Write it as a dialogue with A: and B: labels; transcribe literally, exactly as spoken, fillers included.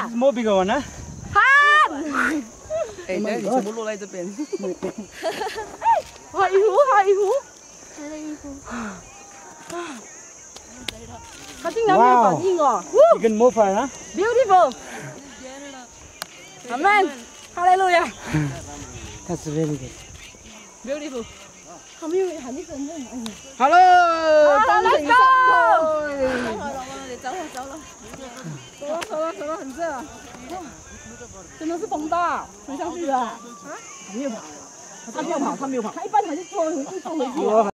A: more bigger one, huh?
B: 哎，等下你全部落在这边。
C: 海湖，海湖，
D: 海的衣服。
C: 它竟然没有反应哦
A: You can move it, huh?
C: ！Beautiful. Amen. Hallelujah.
A: That's very good.
C: Beautiful.
D: 他们有喊一声呢。
B: Hello，
C: Let's go.
D: 走了，我们走了，走了。
C: 走了，走了，走了，很热。哇，真的是风大，飞上去了。啊？没有跑，他没有跑，他没有跑，他一般还是坐回去，坐回去。